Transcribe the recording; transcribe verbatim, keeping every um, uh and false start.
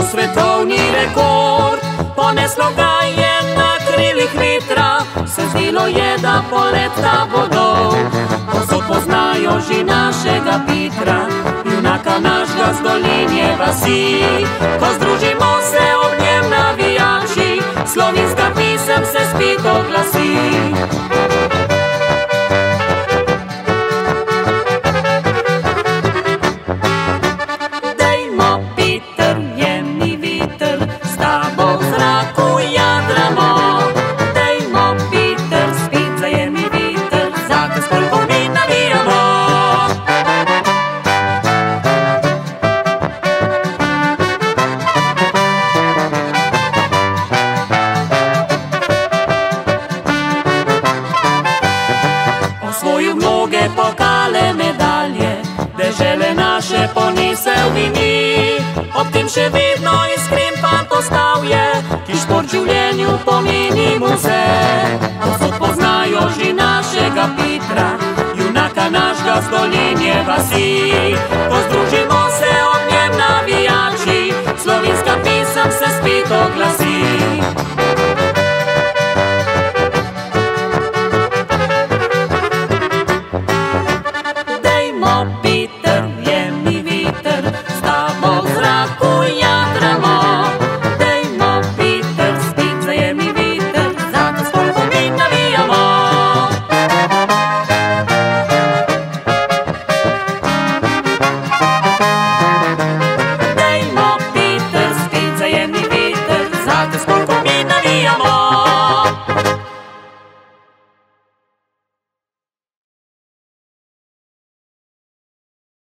svetovni rekord. Poneslo ga je na krilih vetra, se zdelo je, da poleta bo dol. Povsod poznajo že našega Petra, junaka našega z Dolinje vasi. Ko združimo se ob njem navijači, slovenska pisem se spet oglasi. Osvojil mnoge pokale, medalje, dežele naše ponesel vini. Ob tem še vedno iskren fant ostal je, ki šport življenju pomeni mu vse. Povsod poznajo že našega Petra, junaka našega z Dolinje vasi.